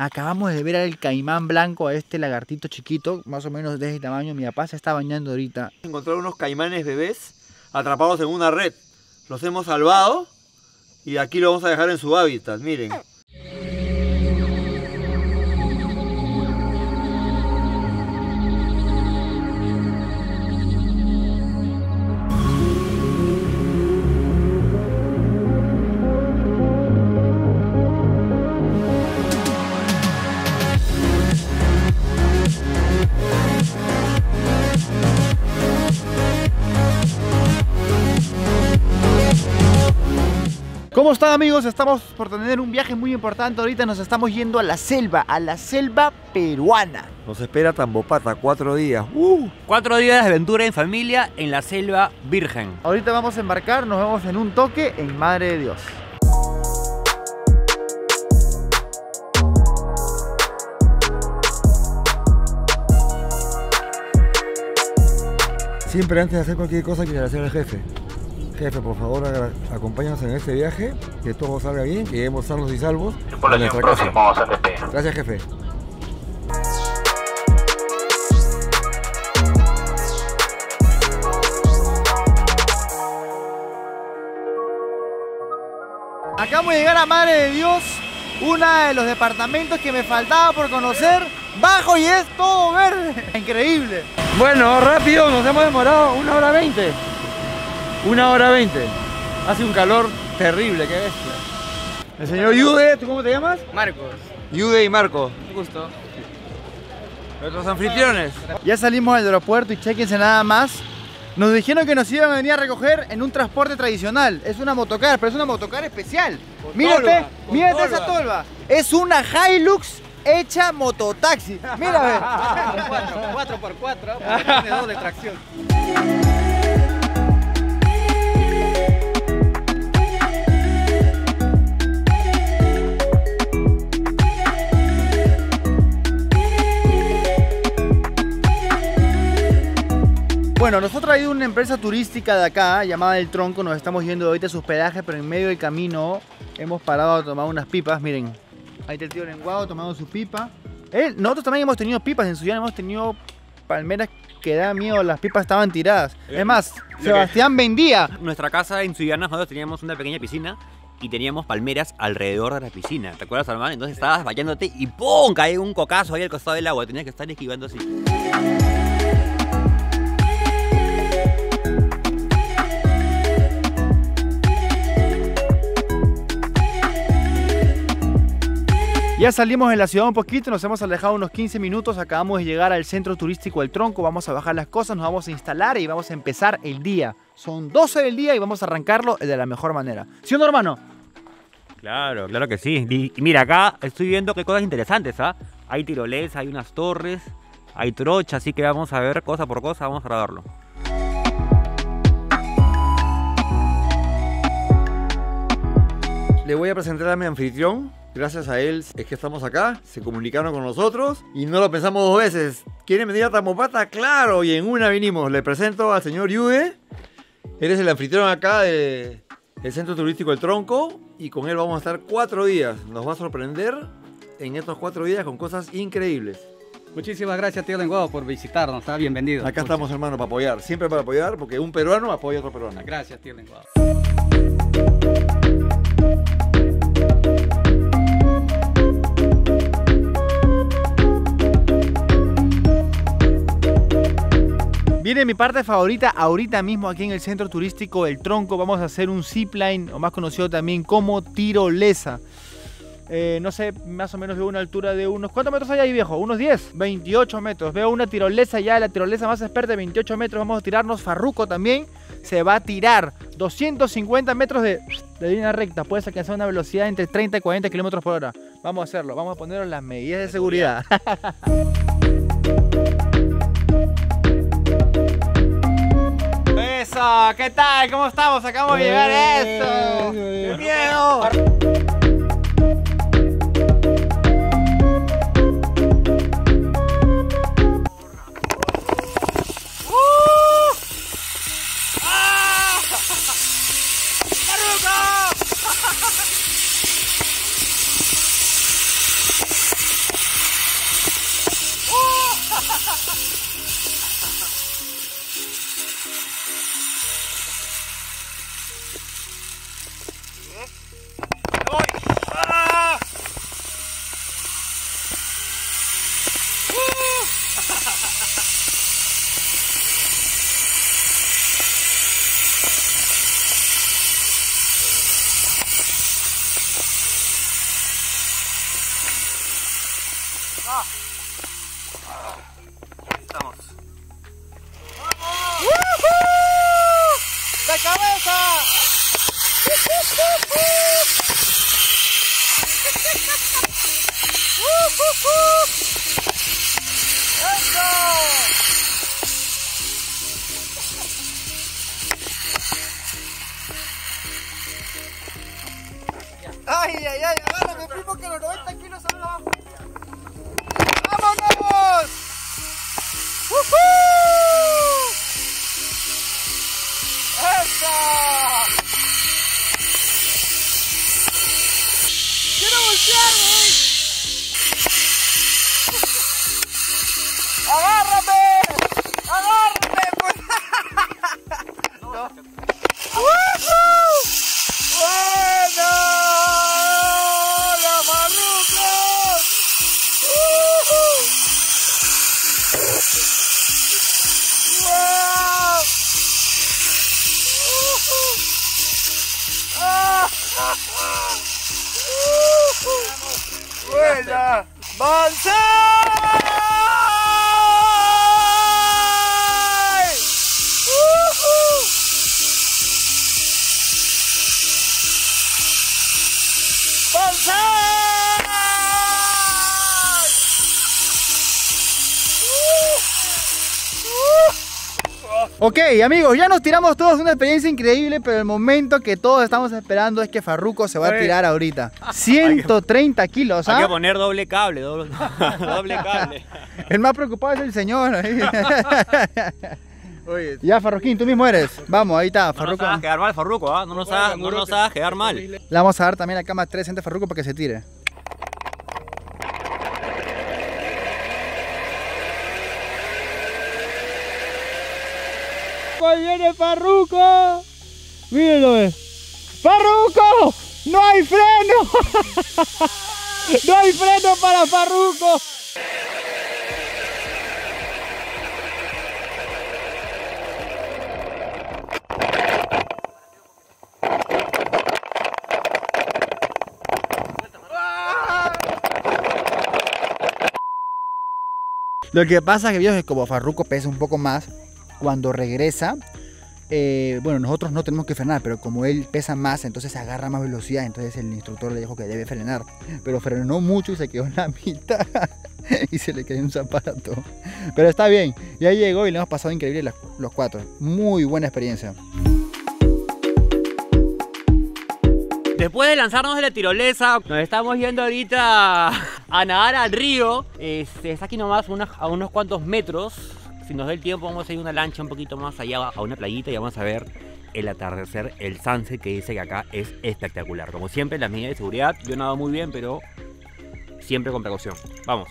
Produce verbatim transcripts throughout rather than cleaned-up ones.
Acabamos de ver al caimán blanco, a este lagartito chiquito, más o menos de ese tamaño. Mi papá se está bañando ahorita. Encontraron unos caimanes bebés atrapados en una red. Los hemos salvado y aquí los vamos a dejar en su hábitat, miren. ¿Cómo están, amigos? Estamos por tener un viaje muy importante. Ahorita nos estamos yendo a la selva, a la selva peruana. Nos espera Tambopata, cuatro días. Uh. Cuatro días de aventura en familia en la selva virgen. Ahorita vamos a embarcar, nos vemos en un toque en Madre de Dios. Siempre antes de hacer cualquier cosa hay que agradecer al jefe. Jefe, por favor, acompáñanos en este viaje, que todo salga bien, que lleguemos sanos y salvos a nuestra casa. Gracias, jefe. Acabamos de llegar a Madre de Dios, uno de los departamentos que me faltaba por conocer. Bajo y es todo verde. Increíble. Bueno, rápido, nos hemos demorado una hora veinte. Una hora veinte. Hace un calor terrible, qué bestia. El señor Yude, ¿tú cómo te llamas? Marcos. Yude y Marco. Un gusto. Nuestros anfitriones. Ya salimos del aeropuerto y chequense nada más. Nos dijeron que nos iban a venir a recoger en un transporte tradicional. Es una motocar, pero es una motocar especial. Mírate, mírate esa tolva. Es una Hilux hecha mototaxi. Mira, cuatro por cuatro, tiene dos de tracción. Bueno, nosotros traído una empresa turística de acá llamada El Tronco. Nos estamos yendo ahorita a su hospedaje, pero en medio del camino hemos parado a tomar unas pipas. Miren, ahí está el tío Lenguado tomando su pipa. Eh, nosotros también hemos tenido pipas en Sullana, hemos tenido palmeras que da miedo, las pipas estaban tiradas. Es más, Sebastián vendía. Nuestra casa en Sullana, nosotros teníamos una pequeña piscina y teníamos palmeras alrededor de la piscina. ¿Te acuerdas, hermano? Entonces estabas bañándote y ¡pum! Cae un cocazo ahí al costado del agua. Tenías que estar esquivando así. Ya salimos de la ciudad un poquito, nos hemos alejado unos quince minutos, acabamos de llegar al centro turístico El Tronco, vamos a bajar las cosas, nos vamos a instalar y vamos a empezar el día. Son doce del día y vamos a arrancarlo de la mejor manera. ¿Sí o no, hermano? Claro, claro que sí. Y, y mira, acá estoy viendo que cosas interesantes, ¿ah? Hay tirolesa, hay unas torres, hay trocha, así que vamos a ver cosa por cosa, vamos a grabarlo. Le voy a presentar a mi anfitrión. Gracias a él es que estamos acá, se comunicaron con nosotros y no lo pensamos dos veces. ¿Quieren venir a Tambopata? ¡Claro! Y en una vinimos. Le presento al señor Yude. Él es el anfitrión acá del Centro Turístico El Tronco y con él vamos a estar cuatro días. Nos va a sorprender en estos cuatro días con cosas increíbles. Muchísimas gracias, tío Lenguado, por visitarnos. Está bienvenido. Acá estamos, hermano, para apoyar. Siempre para apoyar, porque un peruano apoya a otro peruano. Gracias, tío Lenguado. Viene mi parte favorita ahorita mismo aquí en el centro turístico El Tronco. Vamos a hacer un zipline, o más conocido también como tirolesa. Eh, no sé, más o menos veo una altura de unos... ¿Cuántos metros hay ahí, viejo? ¿Unos diez? veintiocho metros. Veo una tirolesa ya, la tirolesa más experta de veintiocho metros. Vamos a tirarnos Farruko también. Se va a tirar doscientos cincuenta metros de, de línea recta. Puedes alcanzar una velocidad entre treinta y cuarenta kilómetros por hora. Vamos a hacerlo. Vamos a poner las medidas de seguridad. Eso, ¿qué tal? ¿Cómo estamos? Acabamos de llegar a esto. ¡Qué miedo! Estamos. ¡De cabeza! ¡Ay, ay, ay! ¡Agárrame, primo, que los noventa kilos son abajo! ¡Vámonos! ¡Woohoo! ¡Eso! ¡Quiero voltear, güey! ¡Agárrame! ¡Agárrame! Pues. No. ¡Woohoo! ¡Bueno! ¡La Farruko! ¡Woohoo! ¡Wow! ¡Woohoo! ¡Ah! ¡Woohoo! ¡Buena! ¡Banzai! ¡Woohoo! ¡Banzai! Ok, amigos, ya nos tiramos todos una experiencia increíble, pero el momento que todos estamos esperando es que Farruko se va a tirar ahorita. ciento treinta kilos, ¿ah? Hay que poner doble cable, doble, doble cable. El más preocupado es el señor. Oye, ya, Farruquín, tú mismo eres. Vamos, ahí está, No Farruko. nos hagas quedar mal, Farruko, ¿ah? No nos hagas no nos hagas quedar mal. Le vamos a dar también la cama tres a Farruko para que se tire. Ahí viene Farruko. Mírenlo, eh. ¡Farruko! ¡No hay freno! ¡No hay freno para Farruko! Lo que pasa es que, viejo, es como Farruko pesa un poco más, cuando regresa, eh, bueno, nosotros no tenemos que frenar, pero como él pesa más, entonces agarra más velocidad, entonces el instructor le dijo que debe frenar, pero frenó mucho y se quedó en la mitad y se le cayó un zapato, pero está bien, ya llegó y le hemos pasado increíble los, los cuatro, muy buena experiencia. Después de lanzarnos de la tirolesa, nos estamos yendo ahorita a nadar al río. Este, está aquí nomás unas, a unos cuantos metros. Si nos da el tiempo vamos a ir a una lancha un poquito más allá a una playita y vamos a ver el atardecer, el sunset, que dice que acá es espectacular. Como siempre, las medidas de seguridad. Yo nado muy bien, pero siempre con precaución. Vamos.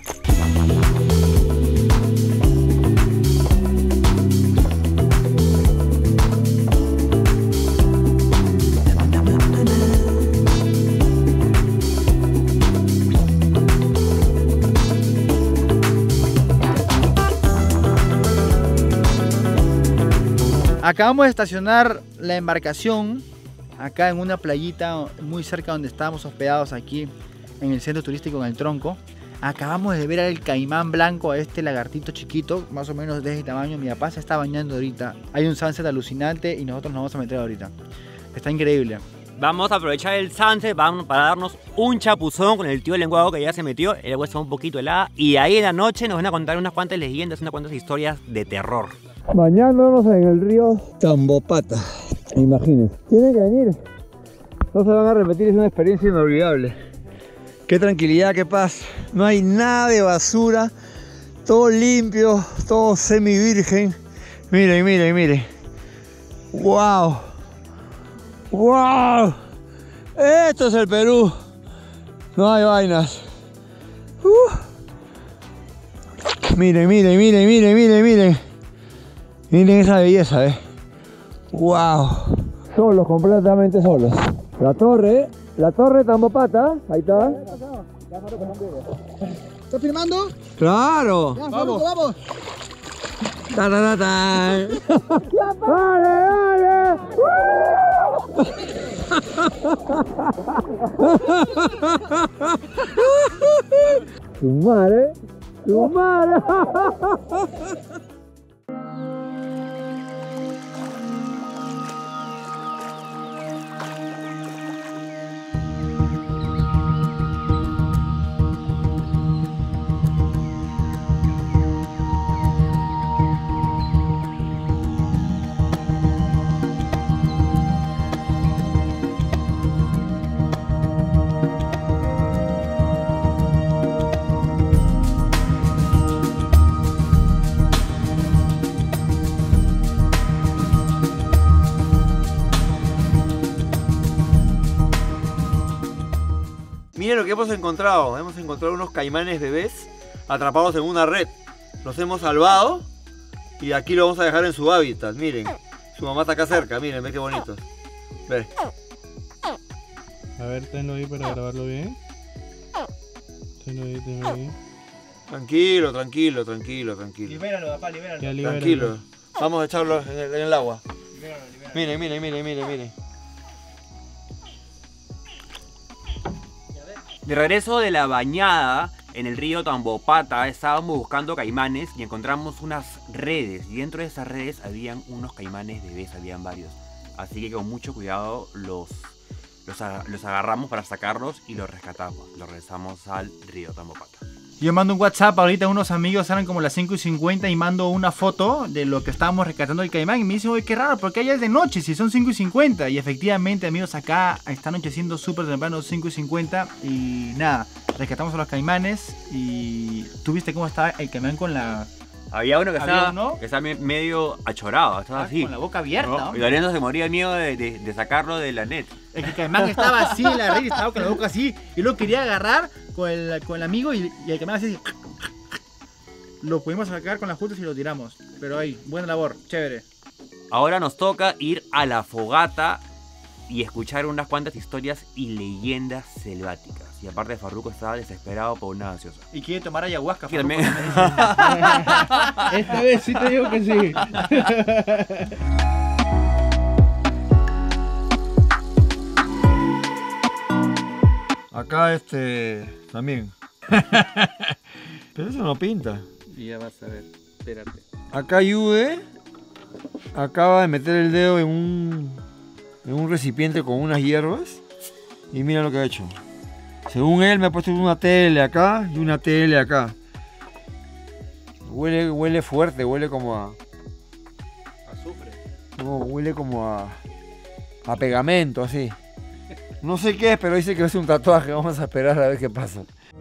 Acabamos de estacionar la embarcación acá en una playita muy cerca donde estábamos hospedados aquí en el centro turístico en El Tronco. Acabamos de ver al caimán blanco, a este lagartito chiquito, más o menos de ese tamaño. Mi papá se está bañando ahorita. Hay un sunset alucinante y nosotros nos vamos a meter ahorita. Está increíble. Vamos a aprovechar el sunset vamos para darnos un chapuzón con el tío lenguado que ya se metió. El agua está un poquito helada. Y ahí en la noche nos van a contar unas cuantas leyendas, unas cuantas historias de terror. Bañándonos en el río Tambopata. Imagínense. Tienen que venir. No se van a repetir, es una experiencia inolvidable. Qué tranquilidad, qué paz. No hay nada de basura. Todo limpio, todo semi virgen. Miren, miren, miren. ¡Wow! ¡Wow! Esto es el Perú. No hay vainas. Uh. Miren, miren, miren, miren, miren, miren. Miren esa belleza, eh. ¡Wow! Solos, completamente solos. La torre, la torre Tambopata. Ahí está. ¿Estás filmando? ¡Claro! Ya, vamos, vamos. Ta, ta, ta, ta. ¡Dale, dale! Su madre, su madre. Miren lo que hemos encontrado. Hemos encontrado unos caimanes bebés atrapados en una red. Los hemos salvado y aquí lo vamos a dejar en su hábitat. Miren, su mamá está acá cerca. Miren, ve qué bonitos. Ve. A ver, tenlo ahí para grabarlo bien. Tenlo ahí, tenlo ahí. Tranquilo, tranquilo, tranquilo, tranquilo. Libéralo, papá, libéralo. Ya, libéralo. Tranquilo. Vamos a echarlo en el, en el agua. Miren, miren, miren, miren, miren. De regreso de la bañada en el río Tambopata, estábamos buscando caimanes y encontramos unas redes. Y dentro de esas redes habían unos caimanes bebés, habían varios. Así que con mucho cuidado los, los, los agarramos para sacarlos y los rescatamos. Los regresamos al río Tambopata. Yo mando un WhatsApp ahorita a unos amigos, eran como las cinco y cincuenta, y mando una foto de lo que estábamos rescatando el caimán. Y me dicen, oye, qué raro, porque allá es de noche, si son cinco y cincuenta. Y efectivamente, amigos, acá está anocheciendo súper temprano, cinco y cincuenta. Y nada, rescatamos a los caimanes. Y tú viste cómo estaba el caimán con la... Había uno que ¿Había estaba, uno? que estaba me- medio achorado, estaba así. Con la boca abierta, ¿no? hombre. Y Lorenzo se moría de miedo de, de- de sacarlo de la net. El que caimán estaba así en la red y estaba con la boca así. Y lo quería agarrar con el, con el amigo y, y el caimán así. Lo pudimos sacar con las juntas y lo tiramos. Pero ahí, buena labor, chévere. Ahora nos toca ir a la fogata y escuchar unas cuantas historias y leyendas selváticas. Y aparte Farruko estaba desesperado por una gaseosa. Y quiere tomar ayahuasca. Sí, Farruko, también. me dice. Esta vez sí te digo que sí. Acá este también. Pero eso no pinta. Y ya vas a ver, espérate. Acá Yude acaba de meter el dedo en un, en un recipiente con unas hierbas y mira lo que ha hecho. Según él me ha puesto una tele acá y una tele acá. Huele, huele fuerte, huele como a... Azufre. No, huele como a... a pegamento, así. No sé qué es, pero dice que es un tatuaje. Vamos a esperar a ver qué pasa.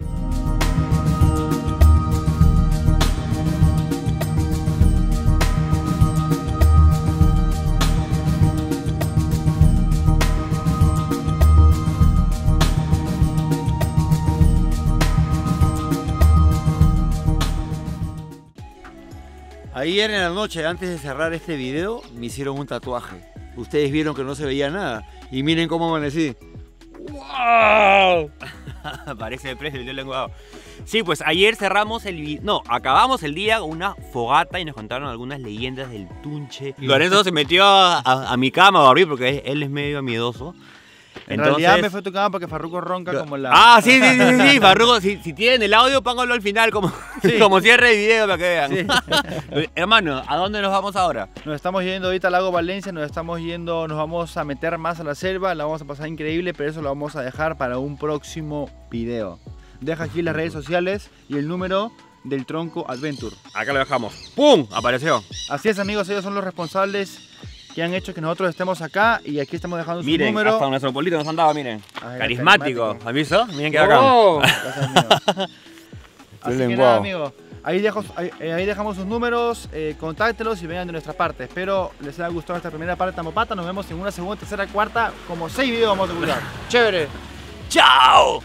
Ayer en la noche, antes de cerrar este video, me hicieron un tatuaje. Ustedes vieron que no se veía nada. Y miren cómo amanecí. ¡Wow! Parece el precio del lenguado. Sí, pues ayer cerramos el vi- No, acabamos el día con una fogata y nos contaron algunas leyendas del Tunche. Lorenzo se metió a, a- a mi cama a dormir porque él es medio miedoso. En realidad me fue tu cama porque Farruko ronca como la... Ah, sí, sí, sí, sí, sí, Farruko, si, si tienen el audio, pónganlo al final como, como cierre de video para que vean. Hermano, ¿a dónde nos vamos ahora? Nos estamos yendo ahorita al lago Valencia, nos estamos yendo, nos vamos a meter más a la selva, la vamos a pasar increíble, pero eso lo vamos a dejar para un próximo video. Deja aquí las redes sociales y el número del Tronco Adventure. Acá lo dejamos. ¡Pum! Apareció. Así es, amigos, ellos son los responsables que han hecho que nosotros estemos acá y aquí estamos dejando su Miren, número. hasta nuestro polito nos han dado, miren. Ay, Carismático. carismático. ¿Has visto? Miren qué bacán. ¡Oh! Gracias, amigo. Así que lenguado. nada, amigos, ahí, dejo, ahí, eh, ahí dejamos sus números, eh, contáctelos y vengan de nuestra parte. Espero les haya gustado esta primera parte de Tambopata. Nos vemos en una segunda, tercera, cuarta, como seis videos vamos a publicar. ¡Chévere! ¡Chao!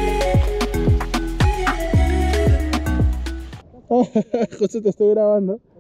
José, te estoy grabando.